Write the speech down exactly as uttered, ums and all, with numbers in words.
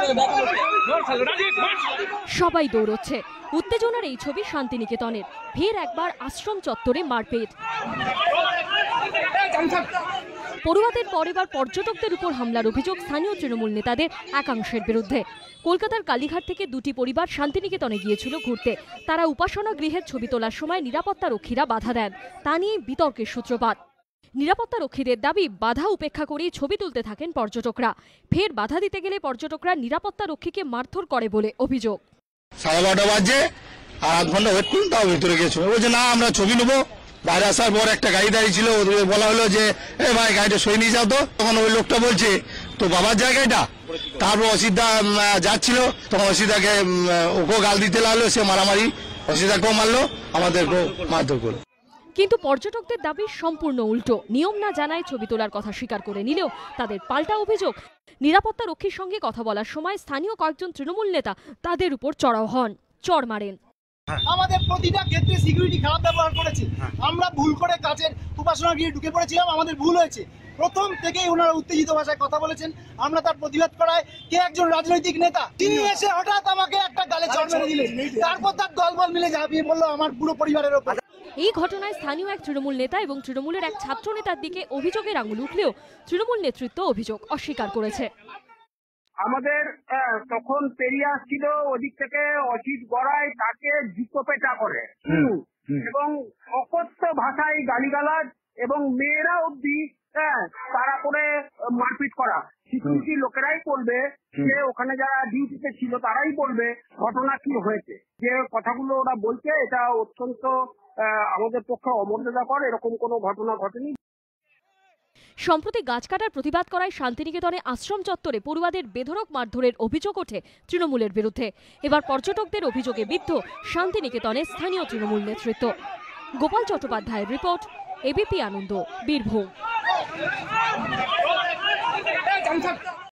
সবাই দৌড়চ্ছে। উত্তেজনার এই ছবি শান্তিনিকেতনের। ফের একবার আশ্রম চত্বরে মারপিট। পড়ুয়াদের পর এবার পর্যটকদের উপর হামলার অভিযোগ স্থানীয় তৃণমূল নেতাদের একাংশের বিরুদ্ধে। কলকাতার কালীঘাট থেকে দুটি পরিবার শান্তিনিকেতনে গিয়েছিল ঘুরতে। তারা উপাসনা গৃহের ছবি তোলার সময় নিরাপত্তা রক্ষীরা বাধা দেন। তা নিয়ে বিতর্কের সূত্রপাত। নিরাপত্তা রক্ষীদের দাবি, বাধা উপেক্ষা করেই ছবি তুলতে থাকেন পর্যটকরা। ফের বাধা দিতে গেলে পর্যটকরা নিরাপত্তা রক্ষীকে মারধর করে বলে অভিযোগ। সাড়ে বারোটা বাজে, আর আধ ঘন্টা ওয়েট করুন, তাও ভিতরে গিয়েছে। বলছে না আমরা ছবি নেবো। বাইরে আসার পর একটা গাড়ি দাঁড়িয়ে ছিল, ওদের বলা হলো যে এ ভাই গাড়িটা সই নিয়ে যাও তো। তখন ওই লোকটা বলছে তো বাবার জায়গাটা। তারপর অসিদ্ধা যাচ্ছিল, তখন অসিদ্ধাকে ওকেও গাল দিতে লাগলো, সে মারামারি, অসিদ্ধাকেও মারলো, আমাদেরকেও মারধর করলো। কিন্তু পর্যটকদের দাবি সম্পূর্ণ উল্টো। নিয়ম না জানায় ছবি তোলার কথা স্বীকার করে নিলেও তাদের পাল্টা অভিযোগ, নিরাপত্তা রক্ষীর সঙ্গে কথা বলার সময় স্থানীয় কয়েকজন তৃণমূল নেতা তাদের উপর চড়াও হন, চড় মারেন। আমাদের প্রতিটা ক্ষেত্রে সিকিউরিটি খারাপ ব্যবহার করেছে। আমরা ভুল করে কাজের উপাসনা গিয়ে ঢুকে পড়েছিলাম, আমাদের ভুল হয়েছে। প্রথম থেকেই ওনারা উত্তেজিত ভাষায় কথা বলেছেন, আমরা তার প্রতিবাদ করায় কে একজন রাজনৈতিক নেতা তিনি এসে হঠাৎ আমাকে একটা গালে চড় মেরে দিলেন। তারপর তার দলবল মিলে ঝাঁপিয়ে বললো আমার পুরো পরিবারের ওপর। এই ঘটনায় স্থানীয় এক তৃণমূল নেতা এবং তৃণমূলের এক ছাত্র নেতার দিকে অভিযোগের আঙুল উঠলেও তৃণমূল নেতৃত্ব অভিযোগ অস্বীকার করেছে। আমাদের তখন পেরিয়ে আসছিল ওদিক থেকে অজিত গড়াই তাকে জুতো পেটা করে এবং অকথ্য ভাষায় গালিগালাজ এবং মেয়েরা অব্দি তারা করে মারপিট করা। সিকিউরিটি লোকেরাই বলবে যে ওখানে যারা ডিউটিতে ছিল তারাই বলবে ঘটনা কি হয়েছে। যে কথাগুলো ওরা বলছে এটা অত্যন্ত আমাদের পক্ষে অমর্যাদাকর, এরকম কোনো ঘটনা ঘটেনি। সম্প্রতি গাছ কাটার প্রতিবাদ করায় শান্তিনিকেতনে আশ্রম চত্বরে পড়ুয়াদের বেধড়ক মারধরের অভিযোগ ওঠে তৃণমূলের বিরুদ্ধে। এবার পর্যটকদের অভিযোগে বিদ্ধ শান্তিনিকেতনের স্থানীয় তৃণমূল নেতৃত্ব। গোপাল চট্টোপাধ্যায়ের রিপোর্ট, এবিপি আনন্দ, বীরভূম।